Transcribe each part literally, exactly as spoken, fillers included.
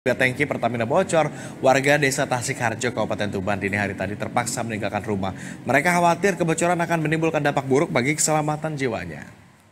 Tangki Pertamina bocor, warga desa Tasikharjo, Kabupaten Tuban dini hari tadi terpaksa meninggalkan rumah. Mereka khawatir kebocoran akan menimbulkan dampak buruk bagi keselamatan jiwanya.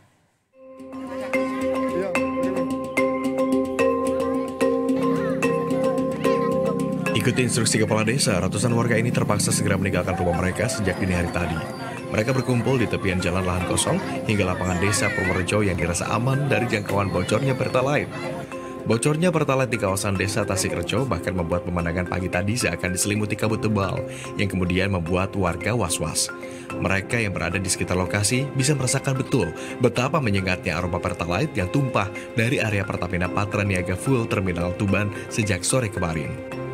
Ikuti instruksi kepala desa, ratusan warga ini terpaksa segera meninggalkan rumah mereka sejak dini hari tadi. Mereka berkumpul di tepian jalan lahan kosong hingga lapangan desa Purworejo yang dirasa aman dari jangkauan bocornya Pertalite. Bocornya Pertalite di kawasan desa Tasikharjo bahkan membuat pemandangan pagi tadi seakan diselimuti kabut tebal yang kemudian membuat warga was-was. Mereka yang berada di sekitar lokasi bisa merasakan betul betapa menyengatnya aroma Pertalite yang tumpah dari area Pertamina Patraniaga Full Terminal Tuban sejak sore kemarin.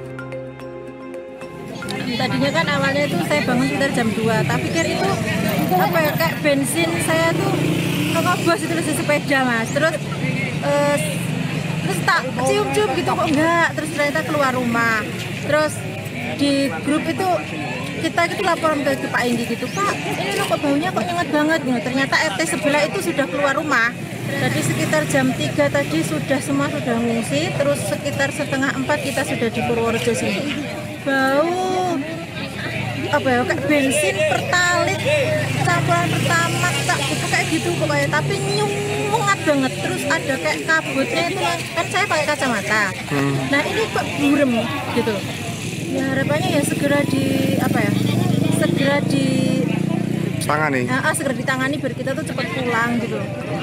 Tadinya kan awalnya itu saya bangun sekitar jam dua, tak pikir itu apa ya, kayak bensin saya tuh kekobos itu di sepeda mas, terus eh, terus tak cium-cium gitu kok enggak, terus ternyata keluar rumah, terus di grup itu kita itu laporan ke Pak Indi gitu, Pak ini loh kok baunya kok nyengat banget gitu. Ternyata R T sebelah itu sudah keluar rumah, jadi sekitar jam tiga tadi sudah semua sudah ngungsi, terus sekitar setengah empat kita sudah di Purworejo sini. Bau apa ya, kayak bensin Pertalite campuran Pertamax tak gitu, kayak gitu pokoknya, tapi nyumungat banget, terus ada kayak kabutnya itu kan, saya pakai kacamata. hmm. Nah ini kok burem gitu, ya harapannya ya segera di apa ya segera di tangani nah, ah, segera ditangani biar kita tuh cepat pulang gitu.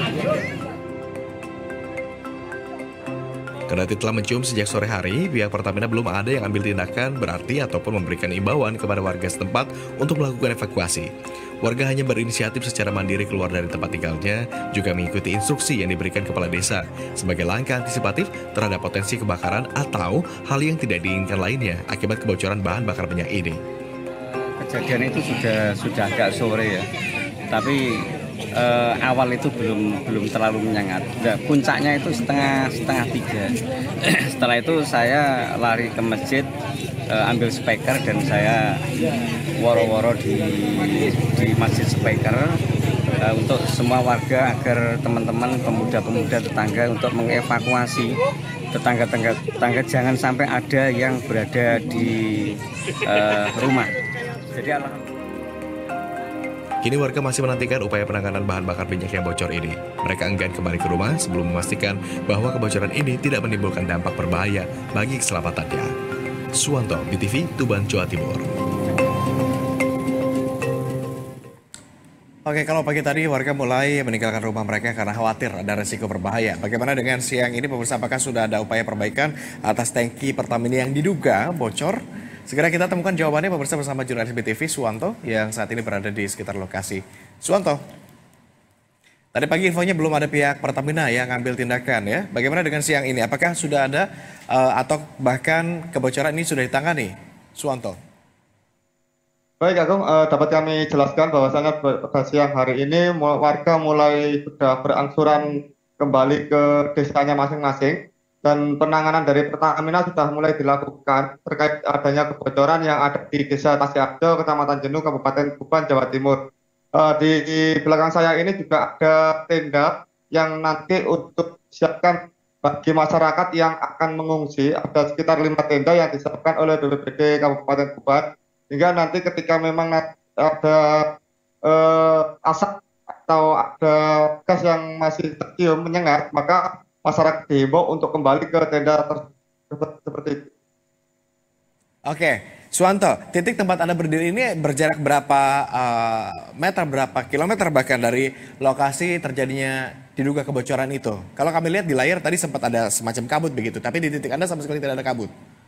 Kendati telah mencium sejak sore hari, pihak Pertamina belum ada yang ambil tindakan berarti ataupun memberikan imbauan kepada warga setempat untuk melakukan evakuasi. Warga hanya berinisiatif secara mandiri keluar dari tempat tinggalnya, juga mengikuti instruksi yang diberikan kepala desa sebagai langkah antisipatif terhadap potensi kebakaran atau hal yang tidak diinginkan lainnya akibat kebocoran bahan bakar minyak ini. Kejadian itu sudah sudah agak sore ya, tapi eh, awal itu belum belum terlalu menyengat. Nah, puncaknya itu setengah setengah tiga. Setelah itu saya lari ke masjid, eh, ambil speaker dan saya woro-woro di di masjid speaker eh, untuk semua warga agar teman-teman pemuda-pemuda tetangga untuk mengevakuasi tetangga-tetangga tetangga jangan sampai ada yang berada di eh, rumah. Jadi alhamdulillah. Kini warga masih menantikan upaya penanganan bahan bakar minyak yang bocor ini. Mereka enggan kembali ke rumah sebelum memastikan bahwa kebocoran ini tidak menimbulkan dampak berbahaya bagi keselamatannya. Suwanto, B T V, Tuban, Jawa Timur. Oke, kalau pagi tadi warga mulai meninggalkan rumah mereka karena khawatir ada resiko berbahaya. Bagaimana dengan siang ini, pemirsa, apakah sudah ada upaya perbaikan atas tangki Pertamina yang diduga bocor? Segera kita temukan jawabannya pemirsa bersama jurnalis B T V Suwanto yang saat ini berada di sekitar lokasi. Suwanto, tadi pagi infonya belum ada pihak Pertamina yang ambil tindakan ya. Bagaimana dengan siang ini? Apakah sudah ada uh, atau bahkan kebocoran ini sudah ditangani? Suwanto. Baik Agung, uh, dapat kami jelaskan bahwasannya pada siang hari ini warga mulai sudah berangsuran kembali ke desanya masing-masing. Dan penanganan dari Pertamina sudah mulai dilakukan terkait adanya kebocoran yang ada di Desa Tasikharjo, Kecamatan Jenuh, Kabupaten Tuban, Jawa Timur. Uh, di, di belakang saya ini juga ada tenda yang nanti untuk disiapkan bagi masyarakat yang akan mengungsi. Ada sekitar lima tenda yang disiapkan oleh B P B D Kabupaten Tuban. Hingga nanti ketika memang ada uh, asap atau ada gas yang masih tercium menyengat, maka masyarakat dihimbau untuk kembali ke tenda tersebut seperti itu. Oke, Suwanto, titik tempat Anda berdiri ini berjarak berapa uh, meter, berapa kilometer bahkan dari lokasi terjadinya diduga kebocoran itu? Kalau kami lihat di layar tadi sempat ada semacam kabut begitu, tapi di titik Anda sama sekali tidak ada kabut.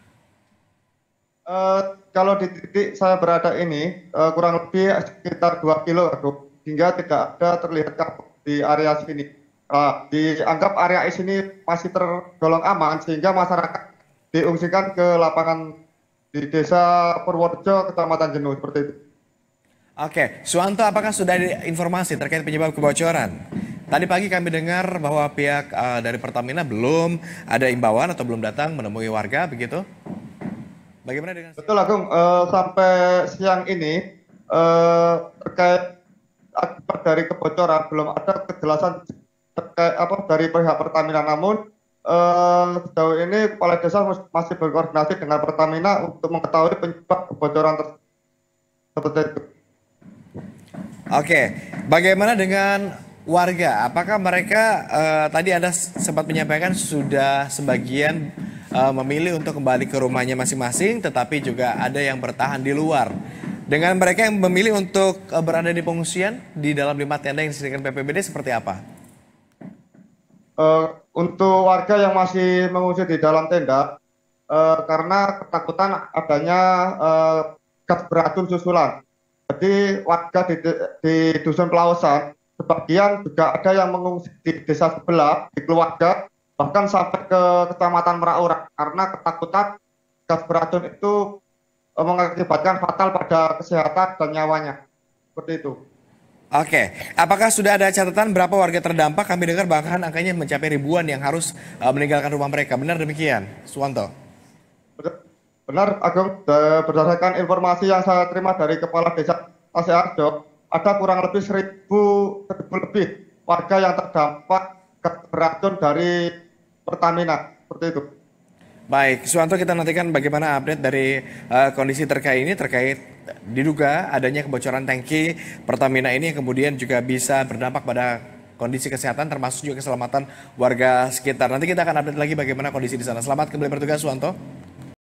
Uh, kalau di titik saya berada ini uh, kurang lebih sekitar dua kilo, hingga tidak ada terlihat kabut di area sini. Uh, dianggap area sini masih tergolong aman sehingga masyarakat diungsikan ke lapangan di Desa Purworejo, Kecamatan Jenuh seperti itu. Oke, Suwanto, apakah sudah ada informasi terkait penyebab kebocoran? Tadi pagi kami dengar bahwa pihak uh, dari Pertamina belum ada imbauan atau belum datang menemui warga, begitu? Bagaimana dengan? Betul Agung, uh, sampai siang ini uh, terkait akibat dari kebocoran belum ada kejelasan terkait apa dari pihak Pertamina, namun eh, sejauh ini kepala desa mus- masih berkoordinasi dengan Pertamina untuk mengetahui penyebab kebocoran tersebut. Seperti itu. Oke, bagaimana dengan warga? Apakah mereka eh, tadi Anda s- sempat menyampaikan sudah sebagian eh, memilih untuk kembali ke rumahnya masing-masing, tetapi juga ada yang bertahan di luar. Dengan mereka yang memilih untuk eh, berada di pengungsian di dalam lima tenda yang disediakan B P B D seperti apa? Eh, untuk warga yang masih mengungsi di dalam tenda, eh, karena ketakutan adanya eh, gas beracun susulan. Jadi warga di, di dusun Pelausan, sebagian juga ada yang mengungsi di desa sebelah, di keluarga, bahkan sampai ke kecamatan Meraura, karena ketakutan gas beracun itu eh, mengakibatkan fatal pada kesehatan dan nyawanya. Seperti itu. Oke, apakah sudah ada catatan berapa warga terdampak? Kami dengar bahkan angkanya mencapai ribuan yang harus eh, meninggalkan rumah mereka. Benar demikian, Suwanto? Benar, Agung. Eh, Berdasarkan informasi yang saya terima dari Kepala Desa Tasearjo, ada kurang lebih seribu, seribu lebih warga yang terdampak gas beracun dari Pertamina. Seperti itu. Baik, Suwanto, kita nantikan bagaimana update dari eh, kondisi terkait ini terkait diduga adanya kebocoran tangki Pertamina ini yang kemudian juga bisa berdampak pada kondisi kesehatan termasuk juga keselamatan warga sekitar. Nanti kita akan update lagi bagaimana kondisi di sana. Selamat kembali bertugas, Suwanto.